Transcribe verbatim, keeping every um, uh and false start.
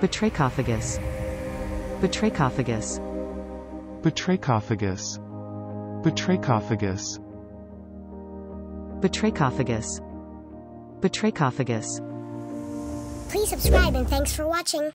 batrachophagous, batrachophagous, batrachophagous, batrachophagous, batrachophagous, batrachophagous. Please subscribe and thanks for watching.